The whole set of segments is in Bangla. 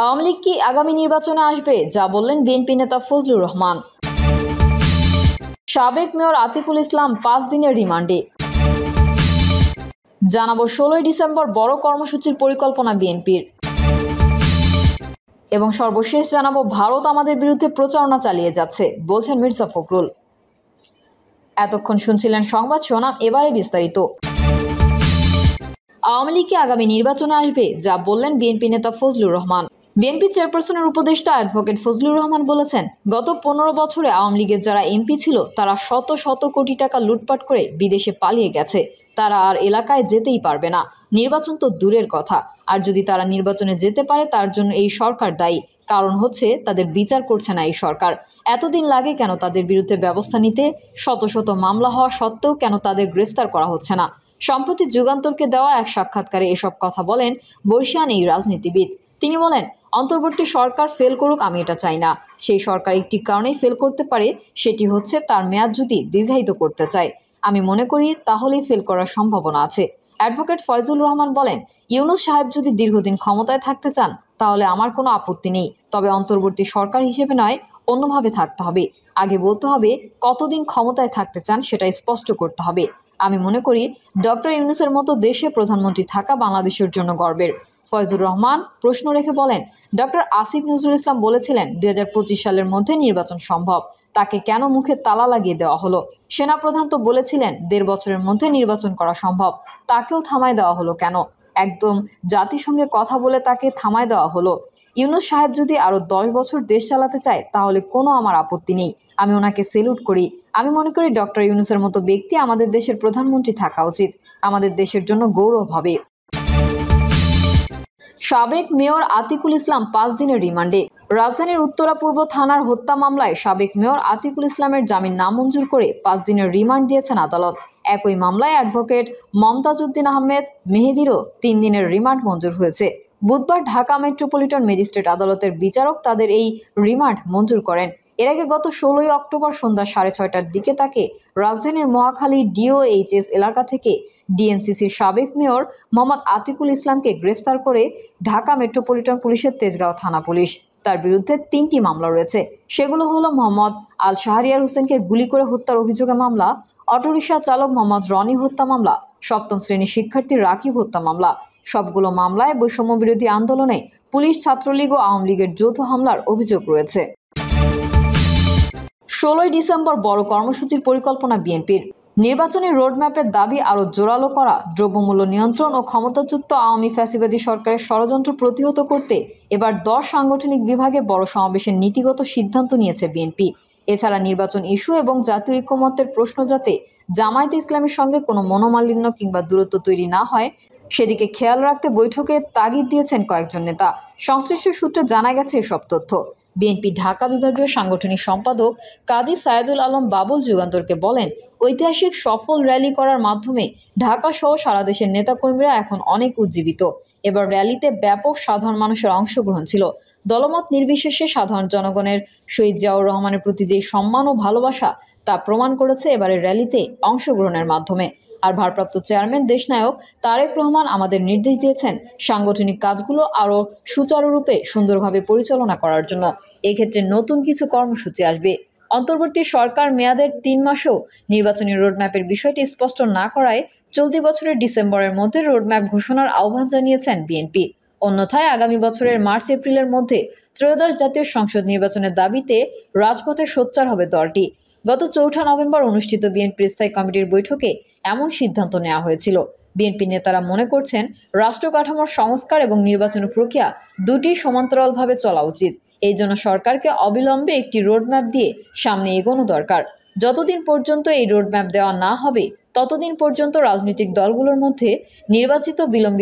আওয়ামী লীগ কি আগামী নির্বাচনে আসবে, যা বললেন বিএনপি নেতা ফজলুর রহমান। সাবেক মেয়র আতিকুল ইসলাম 5 দিনের রিমান্ডে। জানাবো 16 ডিসেম্বর বড় কর্মসূচির পরিকল্পনা বিএনপির। এবং সর্বশেষ জানাবো ভারত আমাদের বিরুদ্ধে প্রচারণা চালিয়ে যাচ্ছে বলছেন মির্জা ফখরুল। এতক্ষণ শুনছিলেন সংবাদ শিরোনাম, এবারে বিস্তারিত। আওয়ামী লীগ কি আগামী নির্বাচনে আসবে, যা বললেন বিএনপি নেতা ফজলুর রহমান। বিএনপি চেয়ারপারসনের উপদেষ্টা অ্যাডভোকেট ফজলুর রহমান বলেছেন, গত 15 বছরে আওয়ামী লীগের যারা এমপি ছিল তারা শত শত কোটি টাকা লুটপাট করে বিদেশে পালিয়ে গেছে। তারা আর এলাকায় যেতেই পারবে না, নির্বাচন তো দূরের কথা। আর যদি তারা নির্বাচনে যেতে পারে তার জন্য এই সরকার দায়ী। কারণ হচ্ছে তাদের বিচার করছে না এই সরকার। এতদিন লাগে কেন তাদের বিরুদ্ধে ব্যবস্থা নিতে? শত শত মামলা হওয়া সত্ত্বেও কেন তাদের গ্রেফতার করা হচ্ছে না? সম্প্রতি যুগান্তরকে দেওয়া এক সাক্ষাৎকারে এসব কথা বলেন বর্ষিয়ান এই রাজনীতিবিদ। তিনি বলেন, অন্তর্বর্তী সরকার ফেল করুক, আমি এটা চাই না। সেই সরকার একটি কারণেই ফেল করতে পারে, সেটি হচ্ছে তার মেয়াদ যদি দীর্ঘায়িত করতে চায়। আমি মনে করি তাহলেই ফেল করার সম্ভাবনা আছে। অ্যাডভোকেট ফয়জুল রহমান বলেন, ইউনূস সাহেব যদি দীর্ঘদিন ক্ষমতায় থাকতে চান তাহলে আমার কোনো আপত্তি নেই, তবে অন্তর্বর্তী সরকার হিসেবে নয়, অন্যভাবে থাকতে হবে। আগে বলতে হবে কতদিন ক্ষমতায় থাকতে চান, সেটা স্পষ্ট করতে হবে। আমি মনে করি ডক্টর ইউনূসের মতো দেশে প্রধানমন্ত্রী থাকা বাংলাদেশের জন্য গর্বের। ফয়জুর রহমান প্রশ্ন রেখে বলেন, ডক্টর আসিফ নজরুল ইসলাম বলেছিলেন 2025 সালের মধ্যে নির্বাচন সম্ভব, তাকে কেন মুখে তালা লাগিয়ে দেওয়া হলো? সেনাপ্রধান তো বলেছিলেন 1.5 বছরের মধ্যে নির্বাচন করা সম্ভব, তাকেও থামায় দেওয়া হলো কেন? একদম জাতিসংঘে কথা বলে তাকে থামায় দেওয়া হলো। ইউনূস সাহেব যদি আরো 10 বছর দেশ চালাতে চায় তাহলে কোনো আমার আপত্তি নেই, আমি ওনাকে সেলুট করি। আমি মনে করি ডক্টর ইউনূসের মতো ব্যক্তি আমাদের দেশের প্রধানমন্ত্রী থাকা উচিত, আমাদের দেশের জন্য গৌরব হবে। সাবেক মেয়র আতিকুল ইসলাম 5 দিনের রিমান্ডে। রাজধানীর উত্তরা পূর্ব থানার হত্যা মামলায় সাবেক মেয়র আতিকুল ইসলামের জামিন নামঞ্জুর করে 5 দিনের রিমান্ড দিয়েছেন আদালত। একই মামলায় অ্যাডভোকেট মমতাজ উদ্দিন আহমেদ মেহেদিরও 3 দিনের রিমান্ড মঞ্জুর হয়েছে। বুধবার ঢাকা মেট্রোপলিটন ম্যাজিস্ট্রেট আদালতের বিচারক তাদের এই রিমান্ড মঞ্জুর করেন। এর আগে গত 16 অক্টোবর সন্ধ্যা 6:30টার দিকে তাকে রাজধানীর মহাখালী ডিওএইচএস এলাকা থেকে ডিএনসিসির সাবেক মেয়র মোহাম্মদ আতিকুল ইসলামকে গ্রেফতার করে ঢাকা মেট্রোপলিটন পুলিশের তেজগাঁও থানা পুলিশ। তার বিরুদ্ধে 3টি মামলা রয়েছে। সেগুলো হলো মোহাম্মদ আল শাহরিয়ার হোসেনকে গুলি করে হত্যার অভিযোগে মামলা, অটোরিকশা চালক মোহাম্মদ রনি হত্যা মামলা, 7ম শ্রেণীর শিক্ষার্থী রাকিব হত্যা মামলা। সবগুলো মামলায় বৈষম্য বিরোধী আন্দোলনে পুলিশ, ছাত্রলীগ ও আওয়ামী লীগের যৌথ হামলার অভিযোগ রয়েছে। 16 ডিসেম্বর বড় কর্মসূচির পরিকল্পনা বিএনপির। নির্বাচনী রোডম্যাপের দাবি আরও জোরালো করা, দ্রব্যমূল্য নিয়ন্ত্রণ ও ক্ষমতাচ্যুত আওয়ামী ফ্যাসিবাদী সরকারের ষড়যন্ত্র প্রতিহত করতে এবার 10 সাংগঠনিক বিভাগে বড় সমাবেশের নীতিগত সিদ্ধান্ত নিয়েছে বিএনপি। এছাড়া নির্বাচন ইস্যু এবং জাতীয় ঐকমত্যের প্রশ্ন যাতে জামায়াতে ইসলামের সঙ্গে কোনো মনোমালিন্য কিংবা দূরত্ব তৈরি না হয় সেদিকে খেয়াল রাখতে বৈঠকে তাগিদ দিয়েছেন কয়েকজন নেতা। সংশ্লিষ্ট সূত্রে জানা গেছে এসব তথ্য। বিএনপি ঢাকা বিভাগীয় সাংগঠনিক সম্পাদক কাজী সায়েদুল আলম বাবুল যুগান্তরকে বলেন, ঐতিহাসিক সফল র্যালি করার মাধ্যমে ঢাকা সহ সারা দেশের নেতাকর্মীরা এখন অনেক উজ্জীবিত। এবার র্যালিতে ব্যাপক সাধারণ মানুষের অংশগ্রহণ ছিল। দলমত নির্বিশেষে সাধারণ জনগণের শহীদ জিয়াউর রহমানের প্রতি যে সম্মান ও ভালোবাসা তা প্রমাণ করেছে এবারের র্যালিতে অংশগ্রহণের মাধ্যমে। আর ভারপ্রাপ্ত চেয়ারম্যান দেশনায়ক তারেক রহমান আমাদের নির্দেশ দিয়েছেন সাংগঠনিক কাজগুলো আরও সুচারুরূপে সুন্দরভাবে পরিচালনা করার জন্য। এক্ষেত্রে নতুন কিছু কর্মসূচি আসবে। অন্তর্বর্তী সরকার মেয়াদের 3 মাসেও নির্বাচনী রোডম্যাপের বিষয়টি স্পষ্ট না করায় চলতি বছরের ডিসেম্বরের মধ্যে রোডম্যাপ ঘোষণার আহ্বান জানিয়েছেন বিএনপি। অন্যথায় আগামী বছরের মার্চ-এপ্রিলের মধ্যে ত্রয়োদশ জাতীয় সংসদ নির্বাচনের দাবিতে রাজপথে সোচ্চার হবে দলটি। গত 4 নভেম্বর অনুষ্ঠিত বিএনপির স্থায়ী কমিটির বৈঠকে এমন সিদ্ধান্ত নেওয়া হয়েছিল। বিএনপি নেতারা মনে করছেন রাষ্ট্র কাঠামোর সংস্কার এবং নির্বাচন প্রক্রিয়া দুটি সমান্তরালভাবে চলা উচিত। এই জন্য সরকারকে অবিলম্বে একটি রোডম্যাপ দিয়ে সামনে এগোনো দরকার। যতদিন পর্যন্ত এই রোডম্যাপ দেওয়া না হবে ততদিন পর্যন্ত রাজনৈতিক দলগুলোর মধ্যে নির্বাচন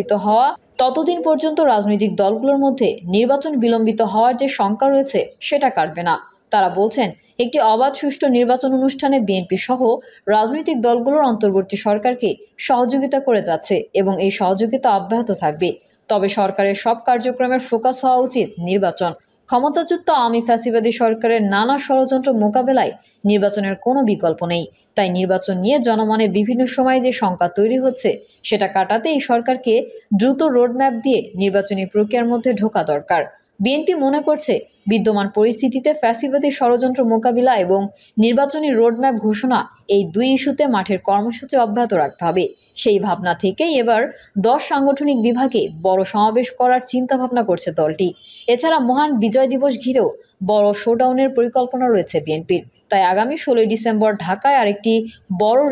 বিলম্বিত হওয়ার যে শঙ্কা রয়েছে সেটা কাটবে না। তারা বলছেন, একটি অবাধ সুষ্ঠু নির্বাচন অনুষ্ঠানে বিএনপি সহ রাজনৈতিক দলগুলোর অন্তর্বর্তী সরকারকে সহযোগিতা করে যাচ্ছে এবং এই সহযোগিতা অব্যাহত থাকবে। তবে সরকারের সব কার্যক্রমের ফোকাস হওয়া উচিত নির্বাচন। ক্ষমতাচ্যুত আওয়ামী ফ্যাসিবাদী সরকারের নানা ষড়যন্ত্র মোকাবেলায় নির্বাচনের কোনো বিকল্প নেই। তাই নির্বাচন নিয়ে জনমনে বিভিন্ন সময়ে যে শঙ্কা তৈরি হচ্ছে সেটা কাটাতে এই সরকারকে দ্রুত রোডম্যাপ দিয়ে নির্বাচনী প্রক্রিয়ার মধ্যে ঢোকা দরকার। বিএনপি মনে করছে বিদ্যমান পরিস্থিতিতে ফ্যাসিবাদী ষড়যন্ত্র মোকাবিলা এবং নির্বাচনী রোডম্যাপ ঘোষণা এই দুই ইস্যুতে মাঠের কর্মসূচি অব্যাহত রাখতে হবে। সেই ভাবনা থেকেই এবার 10 সাংগঠনিক বিভাগে বড় সমাবেশ করার চিন্তাভাবনা করছে দলটি। এছাড়া মহান বিজয় দিবস ঘিরেও বড় শোডাউনের পরিকল্পনা রয়েছে বিএনপির। তাই আগামী 16 ডিসেম্বর ঢাকায় আরেকটি বড়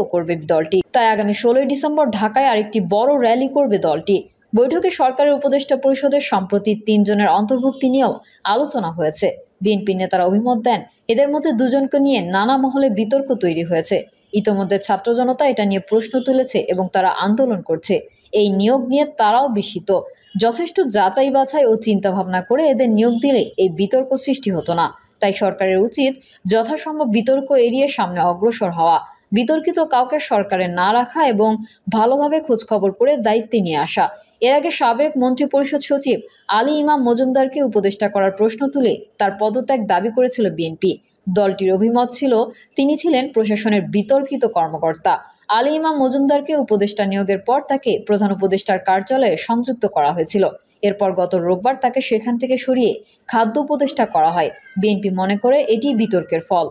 র্যালি করবে দলটি। বৈঠকে সরকারের উপদেষ্টা পরিষদের সম্প্রতি 3 জনের অন্তর্ভুক্তি নিয়েও আলোচনা হয়েছে। বিএনপি নেতারা অভিমত দেন, এদের মধ্যে 2 জনকে নিয়ে নানা মহলে বিতর্ক তৈরি হয়েছে। ইতোমধ্যে ছাত্র জনতা এটা নিয়ে প্রশ্ন তুলেছে এবং তারা আন্দোলন করছে। এই নিয়োগ নিয়ে তারাও বিস্মিত। যথেষ্ট যাচাই বাছাই ও চিন্তাভাবনা করে এদের নিয়োগ দিলে এই বিতর্ক সৃষ্টি হতো না। তাই সরকারের উচিত যথাসম্ভব বিতর্ক এড়িয়ে সামনে অগ্রসর হওয়া, বিতর্কিত কাউকে সরকারে না রাখা এবং ভালোভাবে খোঁজখবর করে দায়িত্বে নিয়ে আসা। এর আগে সাবেক মন্ত্রিপরিষদ সচিব আলী ইমাম মজুমদারকে উপদেষ্টা করার প্রশ্ন তুলে তার পদত্যাগ দাবি করেছিল বিএনপি। দলটির অভিমত ছিল তিনি ছিলেন প্রশাসনের বিতর্কিত কর্মকর্তা। আলী ইমাম মজুমদারকে উপদেষ্টা নিয়োগের পর তাকে প্রধান উপদেষ্টার কার্যালয়ে সংযুক্ত করা হয়েছিল। এরপর গত রোববার তাকে সেখান থেকে সরিয়ে খাদ্য উপদেষ্টা করা হয়। বিএনপি মনে করে এটি বিতর্কের ফল।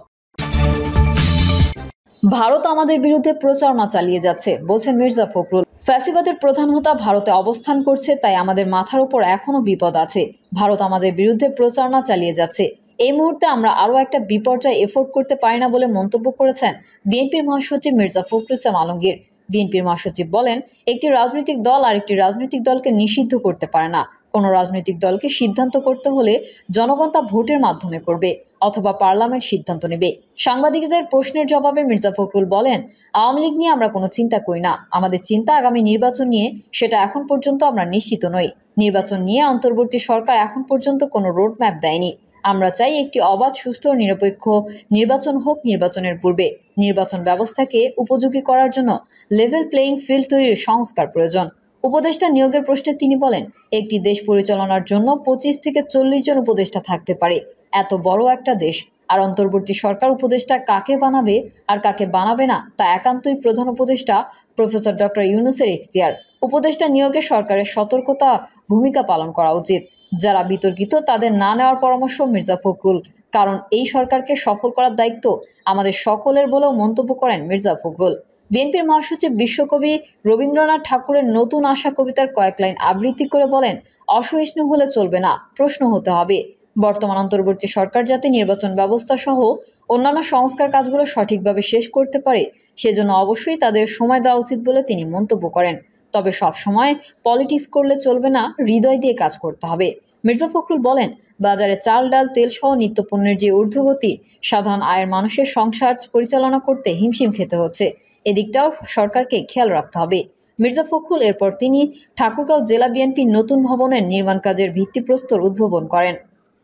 ভারত আমাদের বিরুদ্ধে প্রচারণা চালিয়ে যাচ্ছে, বলছেন মির্জা ফখরুল। ফ্যাসিবাদের প্রধান হোতা ভারতে অবস্থান করছে, তাই আমাদের মাথার উপর এখনো বিপদ আছে। ভারত আমাদের বিরুদ্ধে প্রচারণা চালিয়ে যাচ্ছে। এই মুহূর্তে আমরা আরও একটা বিপর্যয় এফোর্ড করতে পারি না বলে মন্তব্য করেছেন বিএনপির মহাসচিব মির্জা ফখরুল ইসলাম আলমগীর। বিএনপির মহাসচিব বলেন, একটি রাজনৈতিক দল আরেকটি রাজনৈতিক দলকে নিষিদ্ধ করতে পারে না। কোনো রাজনৈতিক দলকে সিদ্ধান্ত করতে হলে জনগণ তা ভোটের মাধ্যমে করবে অথবা পার্লামেন্ট সিদ্ধান্ত নেবে। সাংবাদিকদের প্রশ্নের জবাবে মির্জা ফখরুল বলেন, আওয়ামী লীগ নিয়ে আমরা কোনো চিন্তা করি না। আমাদের চিন্তা আগামী নির্বাচন নিয়ে, সেটা এখন পর্যন্ত আমরা নিশ্চিত নই। নির্বাচন নিয়ে অন্তর্বর্তী সরকার এখন পর্যন্ত কোনো রোডম্যাপ দেয়নি। আমরা চাই একটি অবাধ, সুষ্ঠু ও নিরপেক্ষ নির্বাচন হোক। নির্বাচনের পূর্বে নির্বাচন ব্যবস্থাকে উপযোগী করার জন্য লেভেল প্লেয়িং ফিল্ড তৈরির সংস্কার প্রয়োজন। উপদেষ্টা নিয়োগের প্রশ্নে তিনি বলেন, একটি দেশ পরিচালনার জন্য 25 থেকে 40 জন উপদেষ্টা থাকতে পারে। এত বড় একটা দেশ, আর অন্তর্বর্তী সরকার উপদেষ্টা কাকে বানাবে আর কাকে বানাবে না তা একান্তই প্রধান উপদেষ্টা প্রফেসর ডক্টর ইউনূসের ইখতিয়ার। উপদেষ্টা নিয়োগে সরকারের সতর্কতা ভূমিকা পালন করা উচিত। যারা বিতর্কিত তাদের না নেওয়ার পরামর্শ মির্জা ফখরুল, কারণ এই সরকারকে সফল করার দায়িত্ব আমাদের সকলের বলেও মন্তব্য করেন মির্জা ফখরুল। বিএনপির মহাসচিব বিশ্বকবি রবীন্দ্রনাথ ঠাকুরের নতুন আশা কবিতার কয়েক লাইন আবৃত্তি করে বলেন, অসহিষ্ণু হলে চলবে না, প্রশ্ন হতে হবে। বর্তমান অন্তর্বর্তী সরকার যাতে নির্বাচন ব্যবস্থা সহ অন্যান্য সংস্কার কাজগুলো সঠিকভাবে শেষ করতে পারে, সেজন্য অবশ্যই তাদের সময় দেওয়া উচিত বলে তিনি মন্তব্য করেন। তবে সব সময় পলিটিক্স করলে চলবে না, হৃদয় দিয়ে কাজ করতে হবে। মির্জা ফখরুল বলেন, বাজারে চাল, ডাল, তেল সহ নিত্যপণ্যের যে ঊর্ধ্বগতি, সাধারণ আয়ের মানুষের সংসার পরিচালনা করতে হিমশিম খেতে হচ্ছে। এদিকটাও সরকারকে খেয়াল রাখতে হবে। মির্জা ফখরুল এরপর তিনি ঠাকুরগাঁও জেলা বিএনপির নতুন ভবনের নির্মাণ কাজের ভিত্তিপ্রস্তর উদ্বোধন করেন।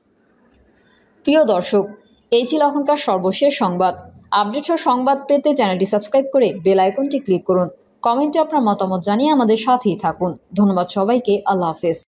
প্রিয় দর্শক, এই ছিল এখনকার সর্বশেষ সংবাদ। আপডেট হওয়া সংবাদ পেতে চ্যানেলটি সাবস্ক্রাইব করে বেল আইকনটি ক্লিক করুন। কমেন্টে আপনার মতামত জানিয়ে আমাদের সাথেই থাকুন। ধন্যবাদ সবাইকে। আল্লাহ হাফেজ।